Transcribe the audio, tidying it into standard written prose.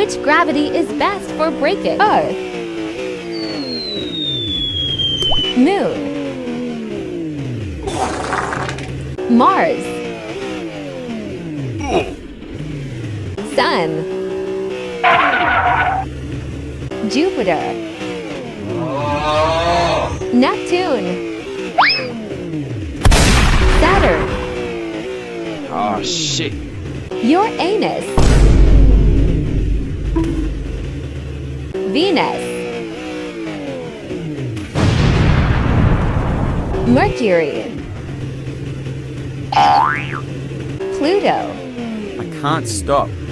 Which gravity is best for braking? Earth, Moon, Mars, Sun, Jupiter, Neptune, Saturn, Oh, shit. Uranus, Venus, Mercury, Pluto, I can't stop.